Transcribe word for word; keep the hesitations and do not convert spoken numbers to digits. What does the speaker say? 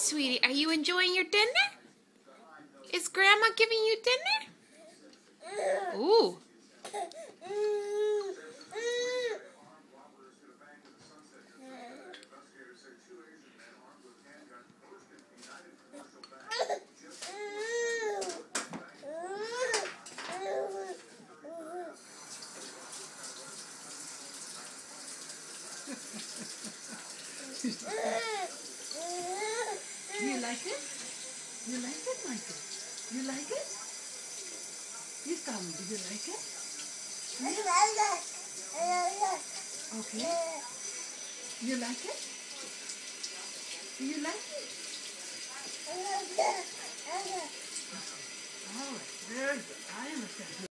sweetie, are you enjoying your dinner? Is Grandma giving you dinner? Ooh. You like it? You like it, Maaike? You like it? You tell me, do you like it? Yeah. Okay. You like it? Do you like it? All right, very good. I understand.